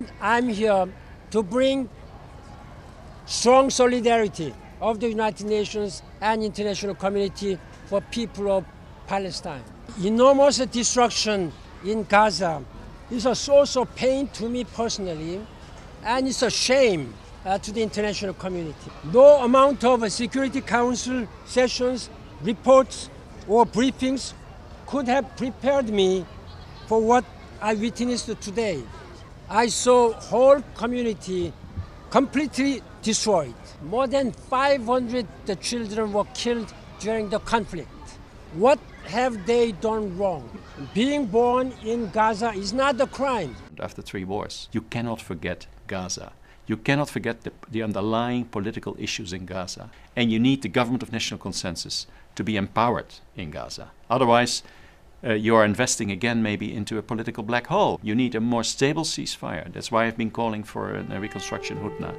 I'm here to bring strong solidarity of the United Nations and international community for people of Palestine. Enormous destruction in Gaza is a source of pain to me personally, and it's a shame to the international community. No amount of Security Council sessions, reports, or briefings could have prepared me for what I witnessed today. I saw whole community completely destroyed. More than 500 children were killed during the conflict. What have they done wrong? Being born in Gaza is not a crime. After 3 wars, you cannot forget Gaza. You cannot forget the underlying political issues in Gaza. And you need the government of national consensus to be empowered in Gaza. Otherwise, you are investing again maybe into a political black hole. You need a more stable ceasefire. That's why I've been calling for a reconstruction hudna.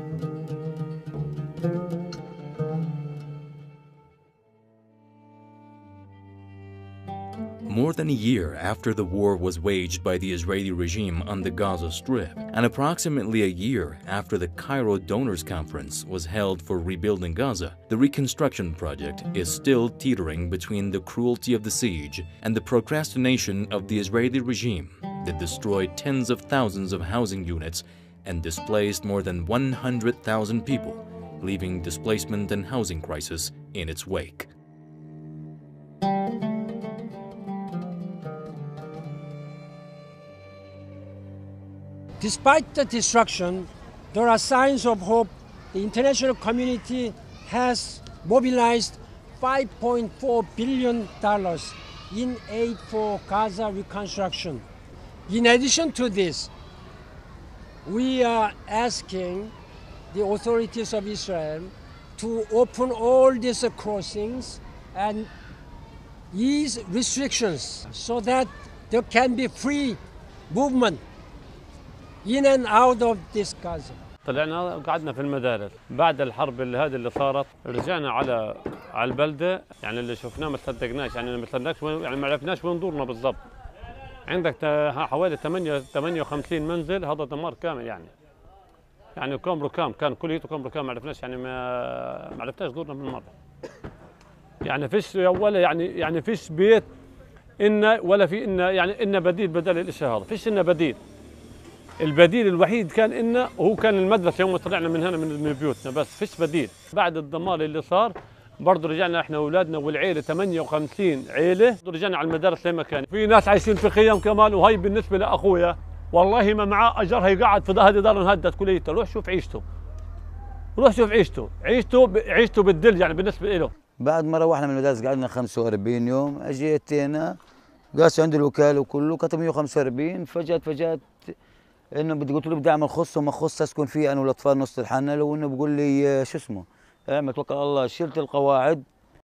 More than a year after the war was waged by the Israeli regime on the Gaza Strip, and approximately a year after the Cairo Donors Conference was held for rebuilding Gaza, the reconstruction project is still teetering between the cruelty of the siege and the procrastination of the Israeli regime that destroyed tens of thousands of housing units and displaced more than 100,000 people, leaving displacement and housing crisis in its wake. Despite the destruction, there are signs of hope. The international community has mobilized $5.4 billion in aid for Gaza reconstruction. In addition to this, we are asking the authorities of Israel to open all these crossings and ease restrictions so that there can be free movement in and out of this Gaza. طلعنا وقعدنا في المدارس بعد الحرب اللي صارت رجعنا على البلده يعني اللي شفناه ما صدقناش يعني ما صدقناش يعني ما عرفناش وين دورنا بالضبط. عندك حوالي 58 منزل هذا دمار كامل يعني كوم ركام كان كليته كوم ركام ما عرفناش يعني ما عرفناش دورنا بالمره. يعني فيش ولا يعني فيش بيت إن ولا في إن يعني إن بديل بدل الإشي هذا فيش إن بديل. البديل الوحيد كان إنه هو كان المدرسة يوم طلعنا من هنا من بيوتنا بس فيش بديل. بعد الدمار اللي صار برضه رجعنا احنا واولادنا والعيله 58 عيله رجعنا على المدارس زي ما كان. في ناس عايشين في خيام كمان وهي بالنسبه لاخويا والله ما معاه اجر هيقعد في هذه دار انهدت كليته. روح شوف عيشته. روح شوف عيشته بالدل يعني بالنسبه له. بعد ما روحنا من المدارس قعدنا 45 يوم اجيت هنا قاس عند الوكاله وكله كتب 145 فجأة انه بدي قلت له بدي اعمل خص وما خص اسكن فيه انا والاطفال نص الحنه لو انه بقول لي شو اسمه اعمل توكل على الله. شلت القواعد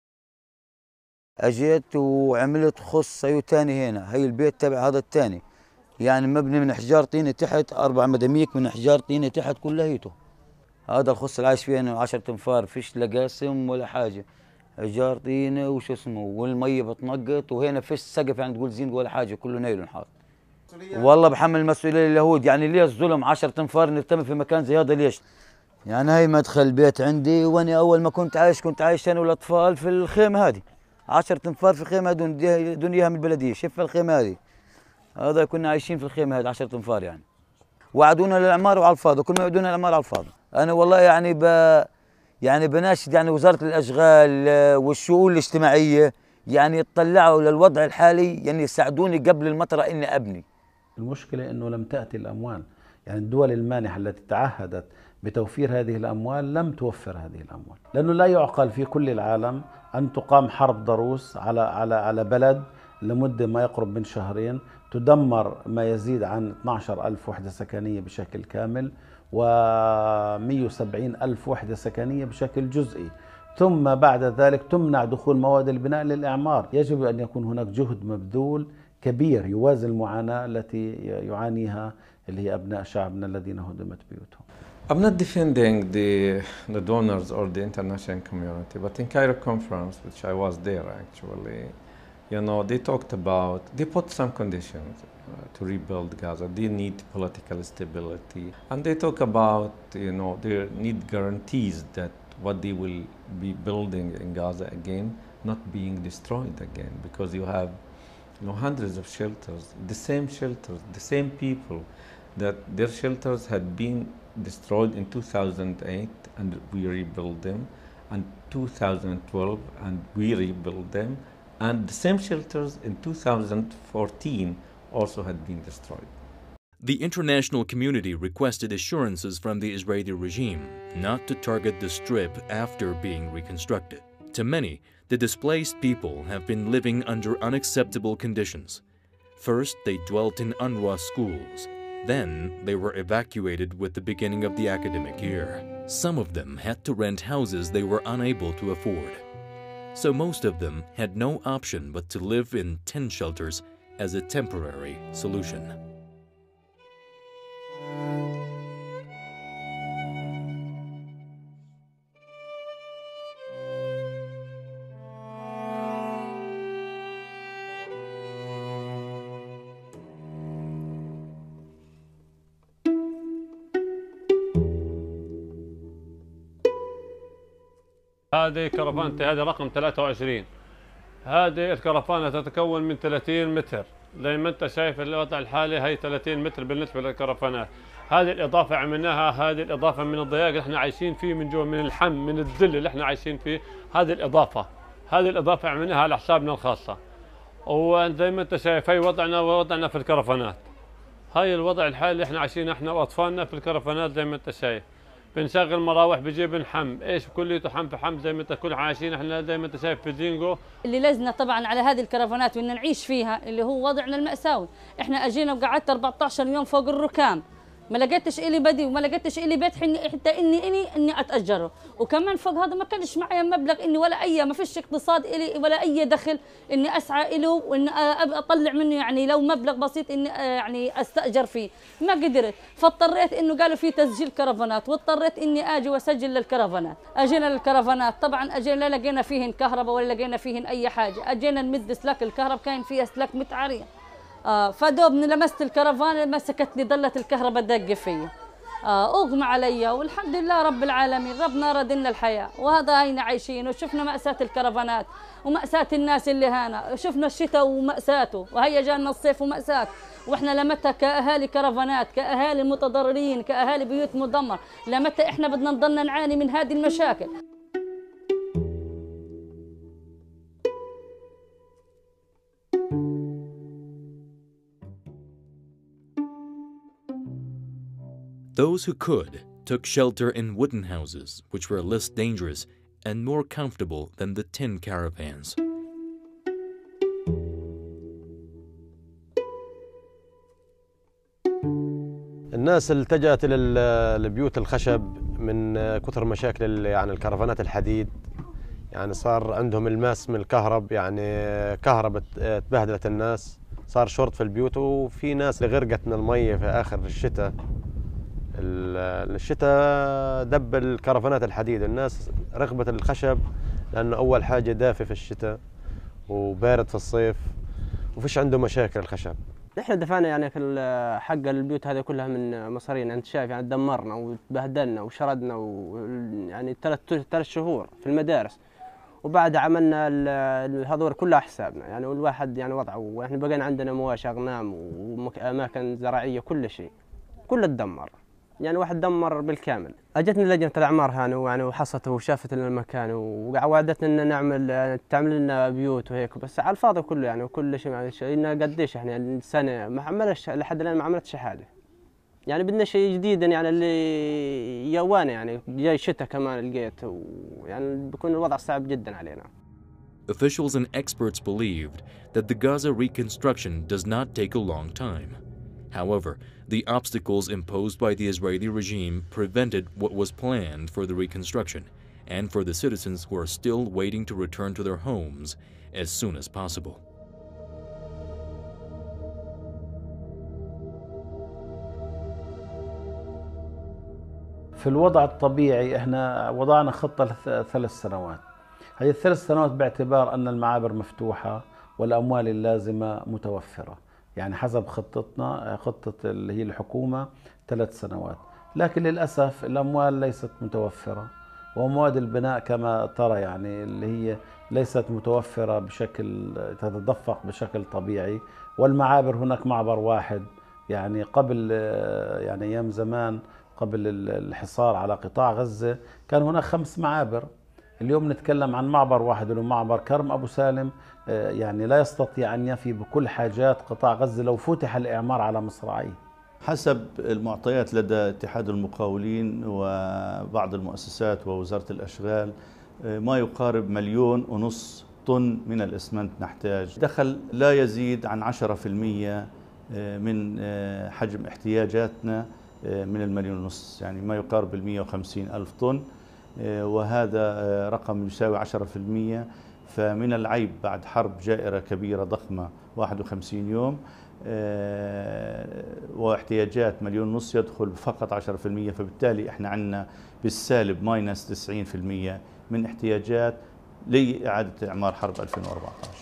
اجيت وعملت خص ثاني هنا. هي البيت تبع هذا الثاني يعني مبني من احجار طينه تحت 4 مداميك من احجار طينه تحت كليته. هذا الخص اللي عايش فيه انا 10 انفار فيش لا قاسم ولا حاجه احجار طينه وشو اسمه والميه بتنقط وهنا فيش سقف يعني تقول زين ولا حاجه كله نايلون حاط. والله بحمل المسؤوليه اليهود يعني ليش ظلم 10 انفار نرتمي في مكان زي هذا ليش؟ يعني هي مدخل البيت عندي وانا اول ما كنت عايش انا والاطفال في الخيمه هذه 10 انفار في خيمه دون اياها من البلديه. شوف الخيمه هذه هذا كنا عايشين في الخيمه هذه 10 انفار يعني وعدونا للعماره وعلى الفاضي كل ما يعدونا العماره على الفاضي. انا والله يعني بناشد يعني وزاره الاشغال والشؤون الاجتماعيه يعني يطلعوا للوضع الحالي يعني يساعدوني قبل المطره اني ابني. المشكلة أنه لم تأتي الأموال يعني الدول المانحة التي تعهدت بتوفير هذه الأموال لم توفر هذه الأموال لأنه لا يعقل في كل العالم أن تقام حرب ضروس على بلد لمدة ما يقرب من شهرين تدمر ما يزيد عن 12,000 وحدة سكنية بشكل كامل و170,000 وحدة سكنية بشكل جزئي ثم بعد ذلك تمنع دخول مواد البناء للإعمار. يجب أن يكون هناك جهد مبذول كبير يوازي المعاناة التي يعانيها اللي هي أبناء شعبنا الذين هدمت بيوتهم. I'm not defending the donors or the international community, but in Cairo conference, which I was there actually, they talked about, they put some conditions to rebuild Gaza. They need political stability. And they talk about, they need guarantees that what they will be building in Gaza again, not being destroyed again, because you have hundreds of shelters, the same people, that their shelters had been destroyed in 2008 and we rebuilt them, and 2012 and we rebuilt them, and the same shelters in 2014 also had been destroyed. The international community requested assurances from the Israeli regime not to target the Strip after being reconstructed. To many, the displaced people have been living under unacceptable conditions. First, they dwelt in UNRWA schools. Then, they were evacuated with the beginning of the academic year. Some of them had to rent houses they were unable to afford. So most of them had no option but to live in tent shelters as a temporary solution. هذه كرفانتي، هذه رقم 23. هذه الكرفانة تتكون من 30 متر، زي ما انت شايف الوضع الحالي هي 30 متر بالنسبة للكرفانات. هذه الإضافة عملناها، هذه الإضافة من الضياق اللي احنا عايشين فيه من جوا، من الحم، من الذل اللي احنا عايشين فيه. هذه الإضافة عملناها على حسابنا الخاصة. وزي ما انت شايف هي وضعنا في الكرفانات. هاي الوضع الحالي اللي احنا عايشين احنا وأطفالنا في الكرفانات زي ما انت شايف. بنشغل مراوح بجيب نحم، ايش كليته حم في حم زي ما انت كل عايشين احنا زي ما انت شايف في زينجو. اللي لازنا طبعا على هذه الكرفانات وان نعيش فيها اللي هو وضعنا المأساوي. احنا اجينا وقعدت 14 يوم فوق الركام، ما لقيتش إلي بدي وما لقيتش إلي بيت حتى اني اتاجره، وكمان فوق هذا ما كانش معي مبلغ اني ولا اي، ما فيش اقتصاد إلي ولا اي دخل اني اسعى له وان اطلع منه يعني لو مبلغ بسيط اني يعني استاجر فيه، ما قدرت. فاضطريت انه قالوا في تسجيل كرفانات، واضطريت اني اجي واسجل للكرفانات. اجينا للكرفانات، طبعا اجينا لا لقينا فيهن كهرباء ولا لقينا فيهن اي حاجه، اجينا نمد اسلاك الكهرباء كان في اسلاك متعاريه. فدوبني لمست الكرفان مسكتني ضلت الكهرباء دق فيا، اغمى علي، والحمد لله رب العالمين ربنا رد لنا الحياه، وهذا هينا عايشين. وشفنا مأساة الكرفانات ومأساة الناس اللي هنا، شفنا الشتاء ومأساته، وهيا جانا الصيف ومأساة، واحنا لمتى كاهالي كرفانات، كاهالي متضررين، كاهالي بيوت مدمر، لمتى احنا بدنا نضلنا نعاني من هذه المشاكل. Those who could took shelter in wooden houses, which were less dangerous and more comfortable than the tin caravans. الناس التجأت للبيوت الخشب من كثر مشاكل يعني الكرفانات الحديد، يعني صار عندهم الماس من الكهرب، يعني كهرباء تبهدلت الناس، صار شرط في البيوت، وفي ناس غرقت من المية في آخر الشتاء. الشتاء دب الكرفانات الحديد، الناس رغبت الخشب لأنه أول حاجة دافي في الشتاء وبارد في الصيف وفيش عنده مشاكل الخشب. احنا دفعنا يعني حق البيوت هذه كلها من مصارينا، انت شايف يعني دمرنا وتبهدلنا وشردنا يعني ثلاث شهور في المدارس، وبعد عملنا هذول كلها حسابنا يعني، والواحد يعني وضعه، واحنا بقينا عندنا مواشي اغنام واماكن زراعيه، كل شيء كله تدمر يعني، واحد دمر بالكامل. اجتني لجنه الاعمار هنا يعني وحصت وشافت لنا المكان ووعدتنا ان تعمل لنا بيوت وهيك، بس على الفاضي كله يعني، وكل شيء يعني قديش احنا يعني السنه ما عملش لحد الان، ما عملت شهاده يعني، بدنا شيء جديد يعني اللي يوانا يعني، جاي شتاء كمان لقيت، ويعني بيكون الوضع صعب جدا علينا. Officials and experts believed that the Gaza reconstruction does not take a long time. However, the obstacles imposed by the Israeli regime prevented what was planned for the reconstruction and for the citizens who are still waiting to return to their homes as soon as possible. في الوضع الطبيعي احنا وضعنا خطة ل3 سنوات. هذه ال3 سنوات باعتبار أن المعابر مفتوحة والأموال اللازمة متوفرة. يعني حسب خطتنا، خطة اللي هي الحكومة 3 سنوات، لكن للأسف الأموال ليست متوفرة، ومواد البناء كما ترى يعني اللي هي ليست متوفرة بشكل تتدفق بشكل طبيعي. والمعابر هناك معبر واحد، يعني قبل يعني أيام زمان قبل الحصار على قطاع غزة كان هناك 5 معابر. اليوم نتكلم عن معبر واحد اللي هو معبر كرم أبو سالم، يعني لا يستطيع أن يفي بكل حاجات قطاع غزة لو فتح الإعمار على مصراعيه. حسب المعطيات لدى اتحاد المقاولين وبعض المؤسسات ووزارة الأشغال ما يقارب 1.5 مليون طن من الإسمنت نحتاج. دخل لا يزيد عن 10% من حجم احتياجاتنا من 1.5 مليون، يعني ما يقارب 150,000 طن، وهذا رقم يساوي 10%. فمن العيب بعد حرب جائرة كبيرة ضخمة 51 يوم واحتياجات 1.5 مليون يدخل فقط 10%، فبالتالي احنا عندنا بالسالب ماينس 90% من احتياجات لإعادة إعمار حرب 2014.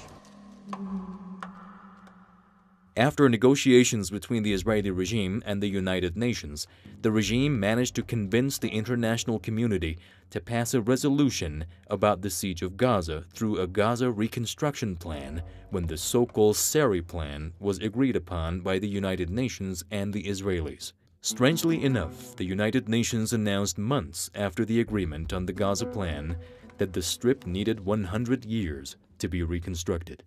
After negotiations between the Israeli regime and the United Nations, the regime managed to convince the international community to pass a resolution about the siege of Gaza through a Gaza reconstruction plan when the so-called Sari Plan was agreed upon by the United Nations and the Israelis. Strangely enough, the United Nations announced months after the agreement on the Gaza Plan that the Strip needed 100 years to be reconstructed.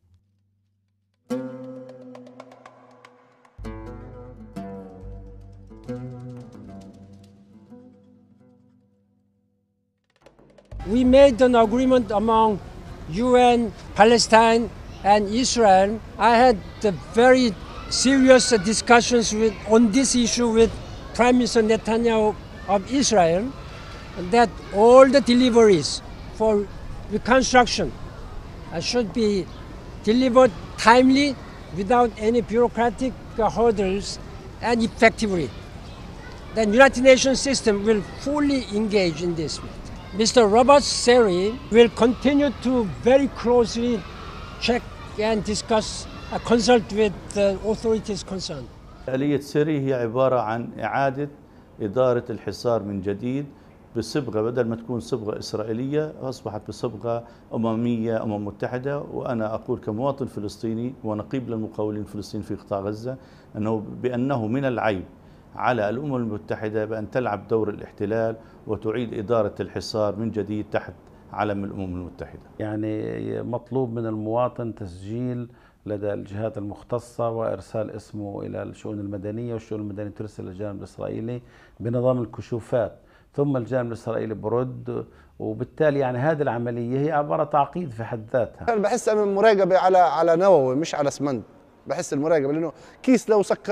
We made an agreement among UN, Palestine, and Israel. I had very serious discussions on this issue with Prime Minister Netanyahu of Israel, that all the deliveries for reconstruction should be delivered timely, without any bureaucratic hurdles, and effectively. The United Nations system will fully engage in this. Mr. Robert Sari will continue to very closely check and discuss, consult with the authorities concerned. آلية ساري هي عبارة عن إعادة إدارة الحصار من جديد بصبغة، بدل ما تكون صبغة إسرائيلية أصبحت بصبغة أممية، أمم متحدة. وأنا أقول كمواطن فلسطيني ونقيب للمقاولين الفلسطينيين في قطاع غزة بأنه من العيب على الأمم المتحدة بأن تلعب دور الاحتلال وتعيد إدارة الحصار من جديد تحت علم الأمم المتحدة. يعني مطلوب من المواطن تسجيل لدى الجهات المختصة وإرسال اسمه إلى الشؤون المدنية، والشؤون المدنية ترسل للجانب الإسرائيلي بنظام الكشوفات، ثم الجانب الإسرائيلي برد، وبالتالي يعني هذه العملية هي عبارة تعقيد في حد ذاتها. أنا بحس أن المراقبة على نووي مش على اسمنت. بحس المراقبة لأنه كيس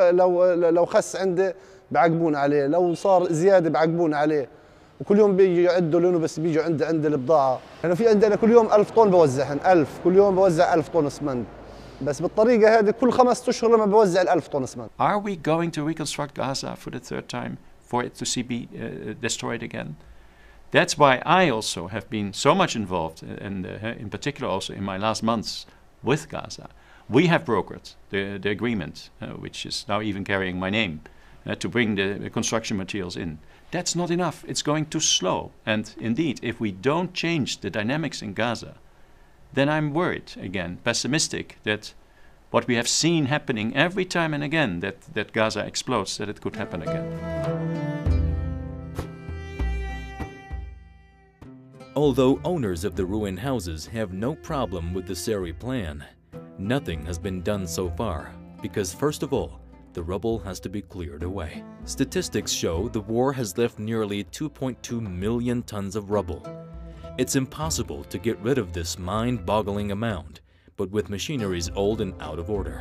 لو خس عنده بعاقبون عليه، لو صار زيادة بعاقبون عليه، وكل يوم بيجي يعدوا لأنه بس بيجوا عند البضاعة. يعني في عندنا كل يوم 1000 طن بوزعهن، 1000 كل يوم بوزع 1000 طن اسمنت، بس بالطريقة هذه كل 5 أشهر لما بوزع 1000 طن اسمنت. Are we going to reconstruct Gaza for the third time for it to be destroyed again? That's why I also have been so much involved, and in particular also in my last months with Gaza. We have brokered the agreement, which is now even carrying my name, to bring the construction materials in. That's not enough. It's going too slow. And indeed, if we don't change the dynamics in Gaza, then I'm worried again, pessimistic, that what we have seen happening every time and again that Gaza explodes, that it could happen again. Although owners of the ruined houses have no problem with the Sari Plan, nothing has been done so far because, first of all, the rubble has to be cleared away. Statistics show the war has left nearly 2.2 million tons of rubble. It's impossible to get rid of this mind-boggling amount, but with machineries old and out of order.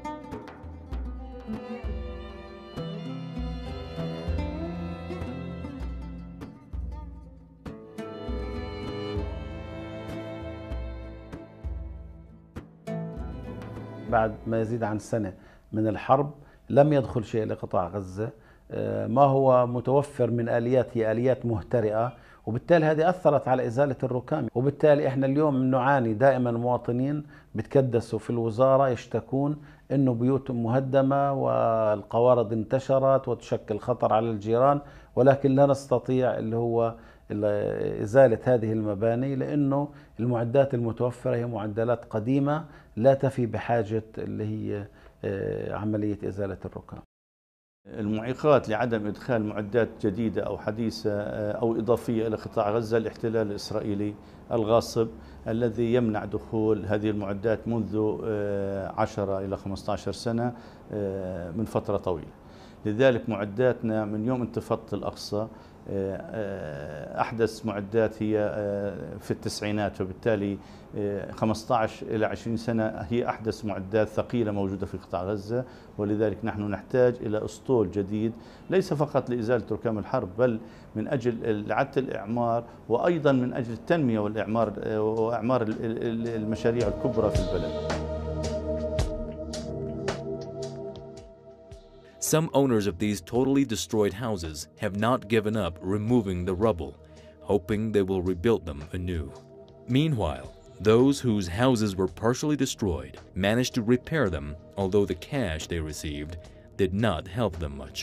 بعد ما يزيد عن سنة من الحرب لم يدخل شيء لقطاع غزة. ما هو متوفر من آليات هي آليات مهترئة، وبالتالي هذه أثرت على إزالة الركام. وبالتالي إحنا اليوم نعاني دائما، مواطنين بتكدسوا في الوزارة يشتكون إنه بيوتهم مهدمة والقوارض انتشرت وتشكل خطر على الجيران، ولكن لا نستطيع اللي هو إزالة هذه المباني، لأنه المعدات المتوفرة هي معدلات قديمة لا تفي بحاجة اللي هي عملية إزالة الركام. المعيقات لعدم إدخال معدات جديدة أو حديثة أو إضافية إلى قطاع غزة الاحتلال الإسرائيلي الغاصب الذي يمنع دخول هذه المعدات منذ 10 إلى 15 سنة من فترة طويلة. لذلك معداتنا من يوم انتفاضة الأقصى أحدث معدات هي في التسعينات، وبالتالي 15 إلى 20 سنة هي أحدث معدات ثقيلة موجودة في قطاع غزة. ولذلك نحن نحتاج إلى أسطول جديد ليس فقط لإزالة ركام الحرب، بل من أجل إعادة الإعمار، وأيضا من أجل التنمية وإعمار المشاريع الكبرى في البلد. Some owners of these totally destroyed houses have not given up removing the rubble, hoping they will rebuild them anew. Meanwhile, those whose houses were partially destroyed managed to repair them, although the cash they received did not help them much.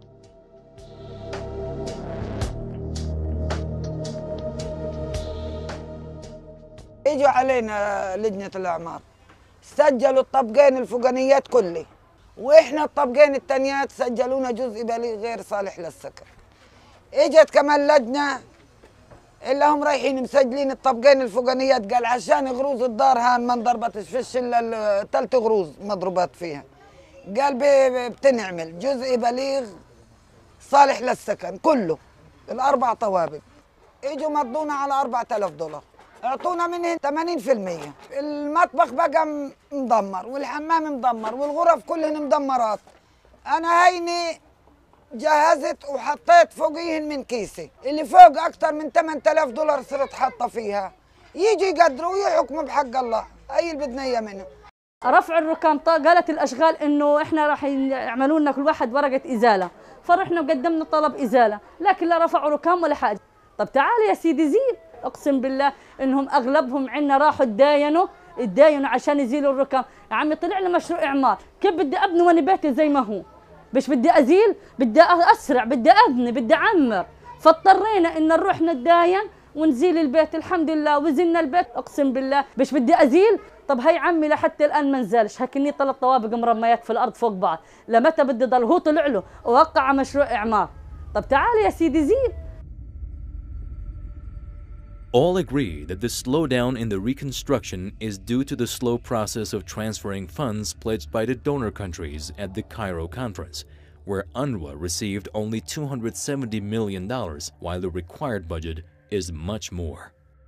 اجوا علينا لجنة الأعمار، سجلوا الطبقين الفوقانيات كله، واحنا الطبقين التانيات سجلونا جزء بليغ غير صالح للسكن. اجت كمان لجنه اللي هم رايحين مسجلين الطبقين الفوقانيات، قال عشان غروز الدار ما انضربتش فيش الا 3 غروز مضروبات فيها، قال بتنعمل جزء بليغ صالح للسكن كله ال4 طوابق. اجوا مضونا على $4000، اعطونا منه 80%. المطبخ بقى مدمر والحمام مدمر والغرف كلهن مدمرات. انا هيني جهزت وحطيت فوقيهن من كيسي اللي فوق اكثر من $8000 صرت حاطه فيها. يجي يقدروا ويحكموا بحق الله، هي اللي بدنا اياه منهم. رفع الركام، قالت الاشغال انه احنا راح يعملوا لنا كل واحد ورقه ازاله، فرحنا وقدمنا طلب ازاله، لكن لا رفعوا ركام ولا حاجه. طب تعال يا سيدي زيل، اقسم بالله انهم اغلبهم عندنا راحوا تداينوا عشان يزيلوا الركام. يا عمي طلع لي مشروع اعمار، كيف بدي ابني وانا بيتي زي ما هو؟ مش بدي ازيل، بدي اسرع، بدي ابني، بدي اعمر. فاضطرينا ان نروح نتداين ونزيل البيت. الحمد لله وزلنا البيت، اقسم بالله مش بدي ازيل. طب هي عمي لحتى الان ما نزالش، هكني 3 طوابق مرميات في الارض فوق بعض، لمتى بدي ضل؟ هو طلع له ووقع مشروع اعمار. طب تعال يا سيدي زيل. All agree that the slowdown in the reconstruction is due to the slow process of transferring funds pledged by the donor countries at the Cairo conference, where UNRWA received only $270 million, while the required budget is much more.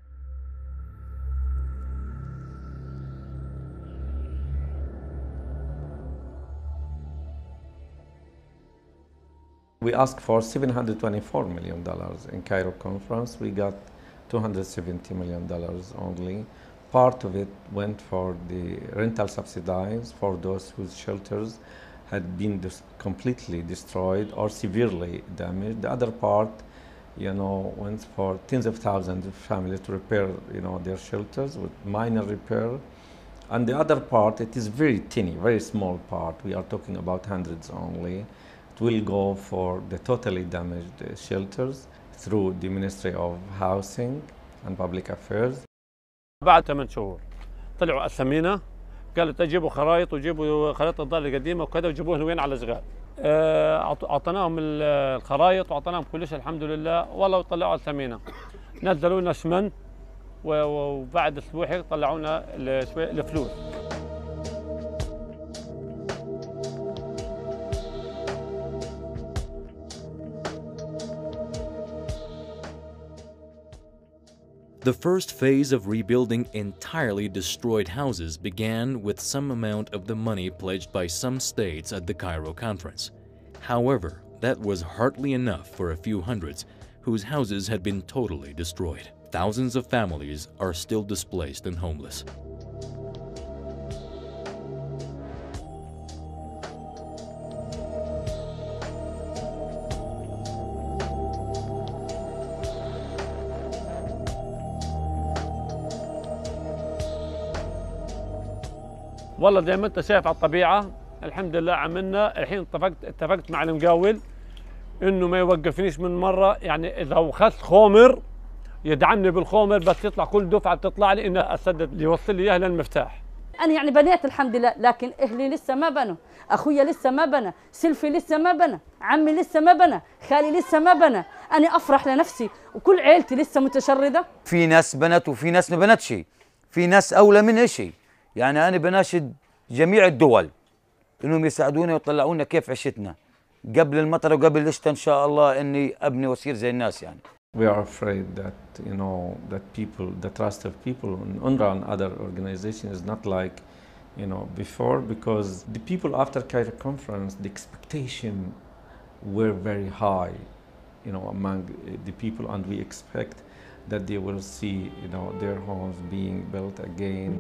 We asked for $724 million in Cairo conference. We got $270 million only. Part of it went for the rental subsidies for those whose shelters had been completely destroyed or severely damaged. The other part, went for tens of thousands of families to repair, their shelters with minor repair. And the other part, it is very tiny, very small part. We are talking about hundreds only. It will go for the totally damaged shelters through the Ministry of Housing and Public Affairs. بعد 8 شهور طلعوا الثمينة، قالوا تجيبوا خرائط وجيبوا خرائط الدار القديمة وكذا وجيبوها وين على الأشغال. أعطيناهم الخرائط وأعطيناهم كل شيء الحمد لله، والله وطلعوا الثمينة. نزلوا لنا اسمنت وبعد أسبوع طلعوا لنا الفلوس. The first phase of rebuilding entirely destroyed houses began with some amount of the money pledged by some states at the Cairo conference. However, that was hardly enough for a few hundreds whose houses had been totally destroyed. Thousands of families are still displaced and homeless. والله زي ما انت شايف على الطبيعه الحمد لله عملنا. الحين اتفقت مع المقاول انه ما يوقفنيش من مره، يعني اذا اخذت خومر يدعمني بالخومر، بس يطلع كل دفعه بتطلع لي انه اسدد اللي يوصل لي اياها للمفتاح. انا يعني بنيت الحمد لله، لكن اهلي لسه ما بنوا، اخويا لسه ما بنى، سلفي لسه ما بنى، عمي لسه ما بنى، خالي لسه ما بنى. انا افرح لنفسي وكل عيلتي لسه متشرده. في ناس بنت وفي ناس ما بنتش، في ناس اولى من شيء. يعني انا بناشد جميع الدول انهم يساعدونا ويطلعونا كيف عشتنا قبل المطر وقبل الشتاء، ان شاء الله اني ابني واصير زي الناس. يعني we are afraid that that people, the trust of people in UNRWA and other organizations is not like before, because the people after Cairo conference, the expectation were very high among the people, and we expect that they will see their homes being built again.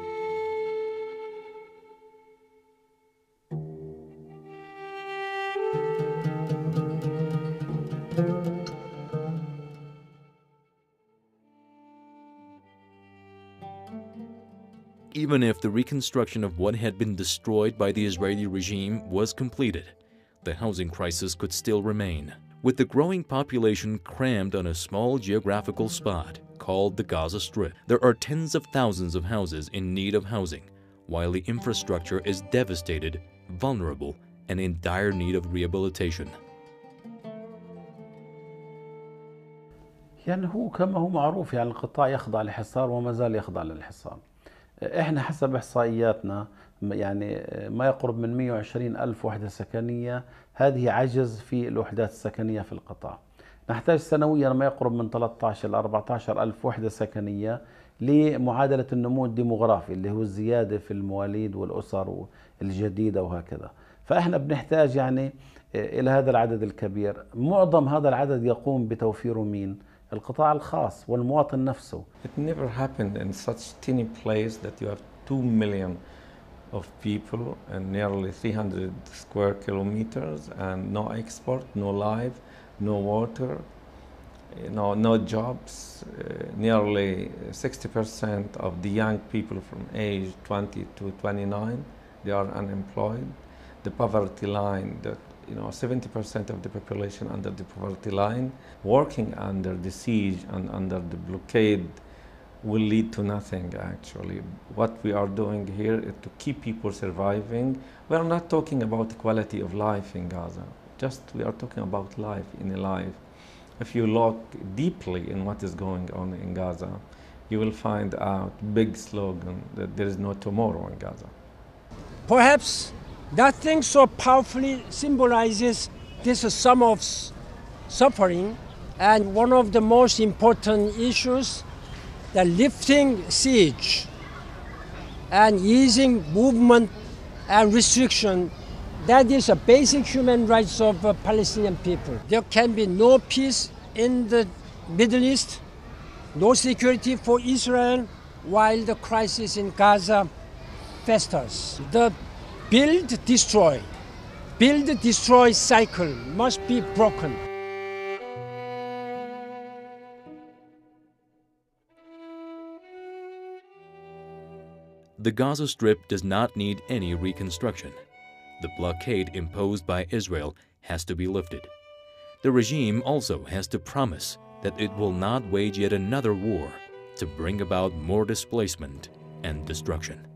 Even if the reconstruction of what had been destroyed by the Israeli regime was completed, the housing crisis could still remain, with the growing population crammed on a small geographical spot called the Gaza Strip. There are tens of thousands of houses in need of housing, while the infrastructure is devastated, vulnerable, and in dire need of rehabilitation. يعني هو كما هو معروف، يعني القطاع يخضع للحصار وما زال يخضع للحصار. احنا حسب احصائياتنا يعني ما يقرب من 120 ألف وحدة سكنية، هذه عجز في الوحدات السكنية في القطاع. نحتاج سنويا ما يقرب من 13 إلى 14 ألف وحدة سكنية لمعادلة النمو الديموغرافي اللي هو الزيادة في المواليد والأسر الجديدة وهكذا. فإحنا بنحتاج يعني إلى هذا العدد الكبير. معظم هذا العدد يقوم بتوفيره مين؟ القطاع الخاص والمواطن نفسه. It never happened in such teeny place that you have 2 million of people and nearly 300 square kilometers and no export, no life, no water, no jobs. Nearly 60% of the young people from age 20 to 29, they are unemployed. The poverty line, 70% of the population under the poverty line, working under the siege and under the blockade will lead to nothing actually. What we are doing here is to keep people surviving. We are not talking about quality of life in Gaza, just we are talking about life in a life. If you look deeply in what is going on in Gaza, you will find out big slogan that there is no tomorrow in Gaza. Perhaps that thing so powerfully symbolizes this sum of suffering, and one of the most important issues, the lifting siege and easing movement and restriction, that is a basic human rights of Palestinian people. There can be no peace in the Middle East, no security for Israel, while the crisis in Gaza festers. The build-destroy cycle must be broken. The Gaza Strip does not need any reconstruction. The blockade imposed by Israel has to be lifted. The regime also has to promise that it will not wage yet another war to bring about more displacement and destruction.